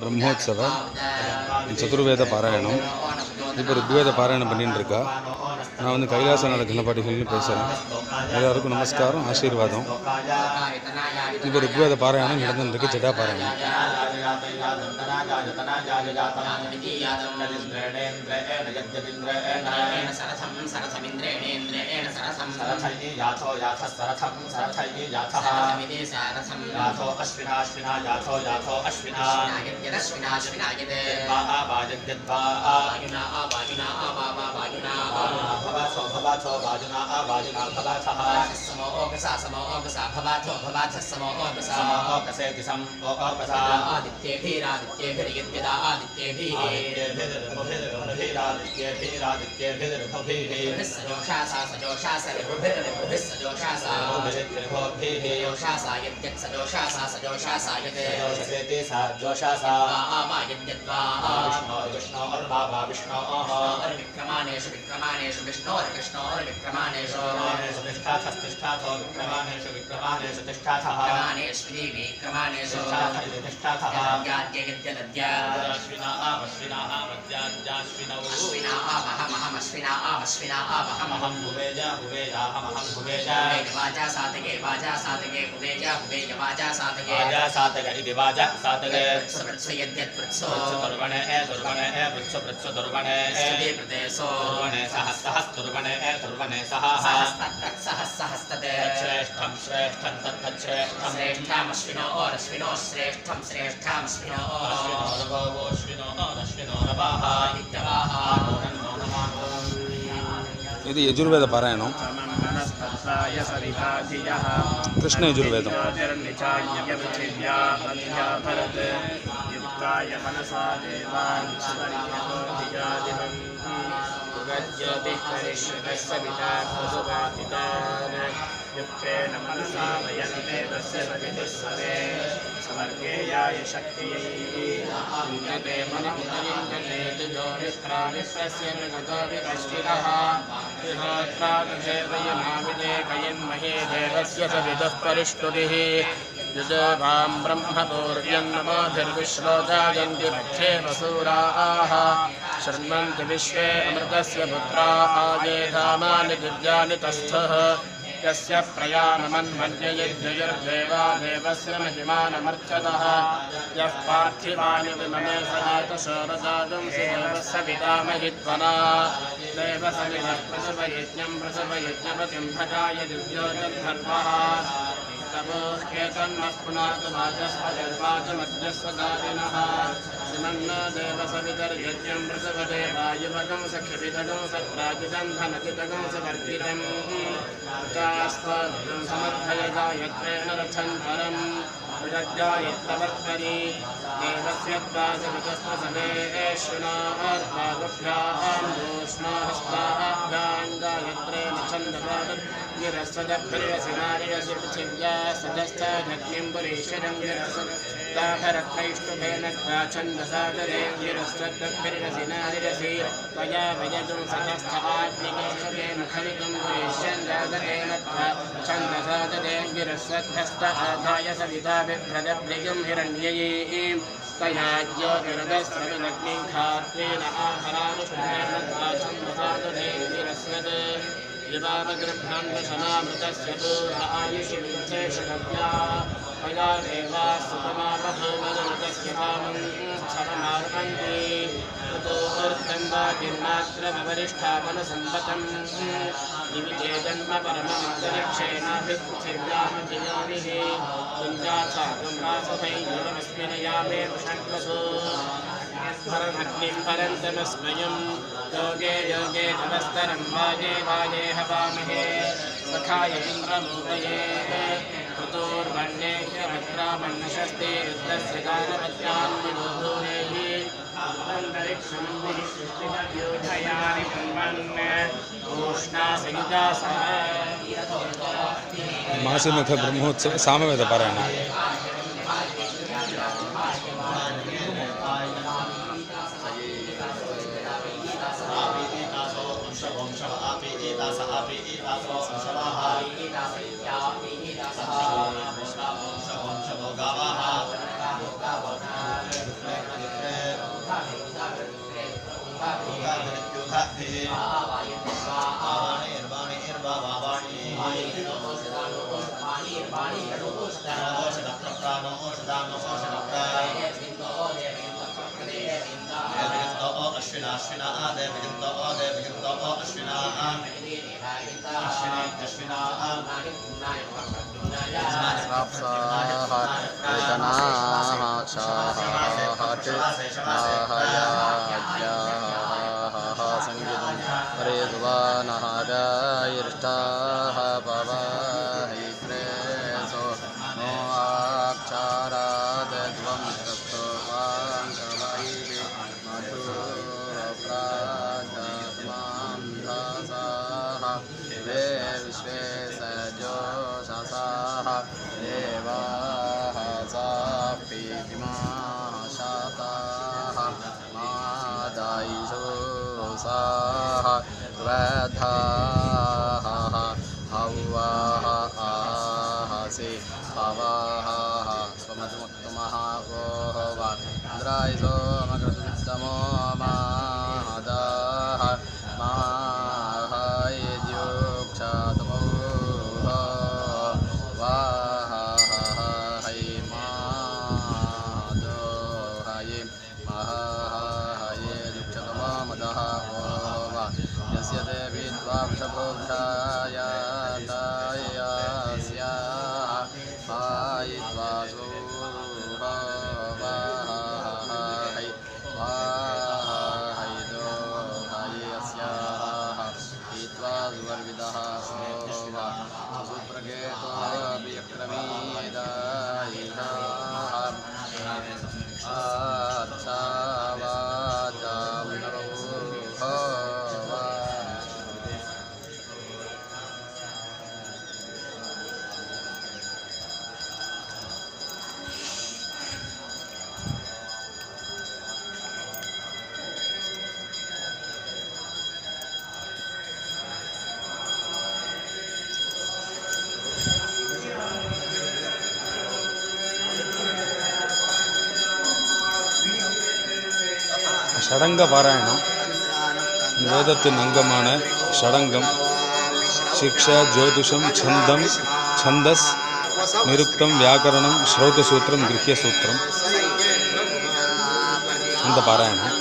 ब्रह्मोत्सव चतुर्वेद पारायणम இப்போ ऋग्वेद பாராயணம் பண்ணிட்டு இருக்கா. நான் வந்து கைலாசநாத கணபதிகள்னு பேசுகிறேன். எல்லாருக்கும் நமஸ்காரம், ஆசீர்வாதம். இப்போ ऋग्वेद பாராயணம் நடந்துருக்கு. ஜடா பாராயணம். विक्रमानेषु विक्रमानेषु विष्णोर्विष्णोर् विक्रमानेषु तिष्ठाथस्तिष्ठाथो विक्रमानेषु विक्रमानेषु तिष्ठाथः विक्रमानेष्विति विक्रमानेषु तिष्ठाथः याद्यगिद्यदद्याश्विना आवश्विना आवद्याद्याश्विनौ अश्विना आवहमहमश्विना आवश्विना आवहमहं भुवेजा भुवेजाहमहं भुवेजा वाजा सातके भुवेजा भुवेज वाजा सातके वाजा सातक इति वाजा सातके वृत्सो यद्यत्वृत्सो दुर्वणे दुर्वणे वृत्सो वृत्सो दुर्वणे प्रदेशो दुर्वणे सहस्तुर्वणे दुर्वणे सह सहस्तते श्रेष्ठं श्रेष्ठं तत्तच्छ्रेष्ठं श्रेष्ठामश्विनो अश्विनो श्रेष्ठं श्रेष्ठामश्विनो अश्विनो अश्विनो नवाः इत्यवाः ఇది యజుర్వేద పారాయణం. కృష్ణ యజుర్వేదం. युक्तेन मनसा वयन्ते तस्य सविदुस्सवे समर्गेयाय शक्तियै युञ्जते मनमुपयुञ्जते तुजो विप्राविप्रस्य मृगतो विकश्चितः विहोत्रादधेवयमाविदे कयन्महे देवस्य सविदुः परिष्टुतिः युजोभां ब्रह्मपूर्यं नमोभिर्विश्वोजायन्ति मध्ये वसूराः शृण्वन्ति विश्वे अमृतस्य पुत्राः ये धामानि दिव्यानि तस्थः यस्य प्रयाणमन्वन्ययज्ञयुर्देवा देवस्य महिमानमर्चतः यः पार्थिवानि विममे सजातशोरजातं देवस्य पितामहित्वना देवसविदः प्रसवयज्ञपतिं भजाय दिव्योजन्धर्वः तपोह्येतन्नः पुनातु वाचस्पतिर्वाचमध्यस्वगादिनः सिमन्नो देवसवितर्यज्ञं प्रसवदे वायुवगं सखिविदगं सत्राजिदन्धनजिदगं सवर्जितम् चास्त्वं समर्थयजायत्रेण रथं परं विदज्जायत्तवर्तरि देवस्य द्वादशपदस्वसमेश्विनार्वागभ्यां दोष्णाहस्ताभ्यां गायत्रेण छन्दपादं गिरस्वदभिर्यसिनारियसि पृथिव्या सदस्थाग्निं पुरीश्वरं गिरस्वदाभरत्रैष्टुभेन छन्दसागरे गिरस्वदभिर्यसिनारिरसि त्वया वयजं सदस्थाग्निकेशवे मुखमिदं पुरीश्वं जागरेण छन्दसागरे गिरस्वद्धस्त आधाय सविता बिभ्रदभ्रियं हिरण्ययीं तया ज्योतिरगस्रविदग्निं खात्रेण आहरानुष्ठेन छन्दसागरे गिरस्वद् यवावगृह्णान्वशनामृतस्य पूर्वायुषि विशेषगव्या मया देवा सुतमापभूमनमृतस्य कामं क्षरमार्पन्ति ततो ऊर्ध्वं वा गिर्मात्रमवरिष्ठापनसम्पतं निविचेदन्म परममन्तरिक्षेणाभिपृथिव्यामधियानिः कुञ्जाथाकं वासभैरवमस्मिन् यामे वृषण्वसो परमग्निं परन्तमस्मयं योगे योगे तमस्तरं वाजे वाजे हवामहे सखाय इन्द्रमूलये ऋतोर्वण्ये ह्यभद्रामन्नशस्ते रुद्रस्य गानवत्यान्मनोधूरेः अन्तरिक्षमन्दिः सृष्टितयोधयानि कुर्वन् उष्णासयुजासः मासिमख ब्रह्मोत्सव सामवेद पारायणं. ஷடங்க பாராயணம் வேதத்தின் அங்கமான ஷடங்கம் சிக்ஷா ஜோதிஷம் சந்தம் சந்தஸ் நிருக்தம் வியாக்கரணம் ஸ்ரௌதசூத்திரம் கிரஹ்யசூத்திரம் இந்த பாராயணம்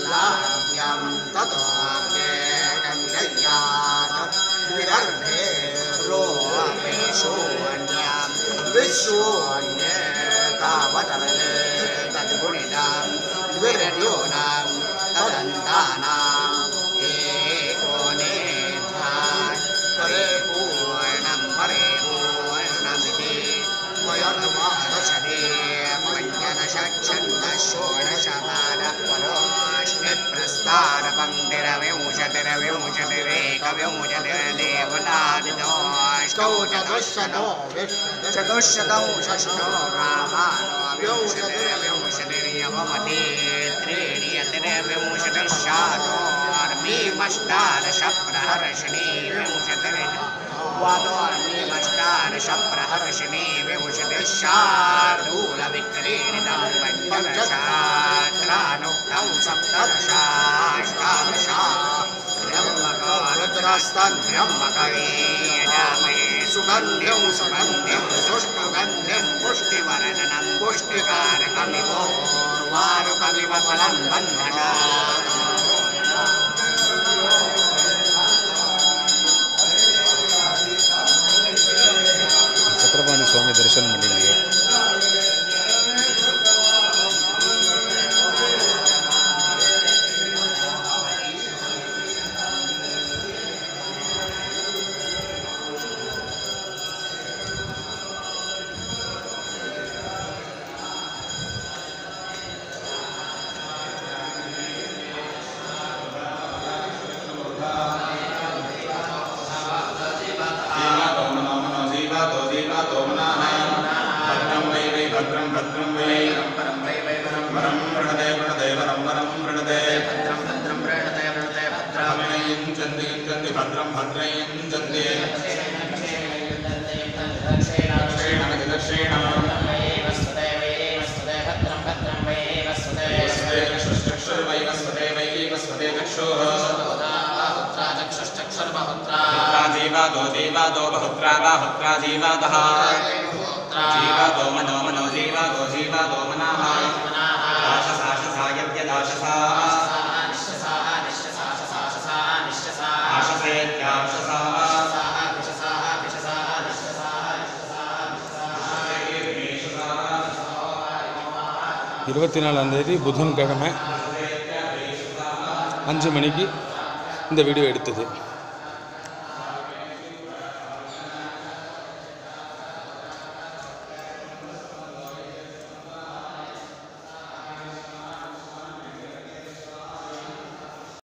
वादोर्मीमष्टादशप्रहर्षिणी विभूषितिशार्दूलविक्रीडितं पञ्चदशात्रानुक्तं सप्तदशाष्टादशा ब्रह्मकारुद्रस्तन्ब्रह्मकवीयजामहे सुगन्ध्यं सुगन्ध्यं सुष्ठुगन्ध्यं पुष्टिवर्णनं पुष्टिकारकमिवोर्वारुकमिव फलं बन्धना சக்கரபாணி சுவாமி தரிசனம் பண்ணிங்க. वस्वते जीवादो जीवादो बहुत्रा बाहुत्रा जीवादः जीवादो मनो मनो जीवादो जीवादो मनाः दाशसा शसा यज्ञदाशसा आशसेत्याशसा 24ஆம் தேதி புதன்கிழமை 5 மணிக்கு இந்த வீடியோ எடுத்தது.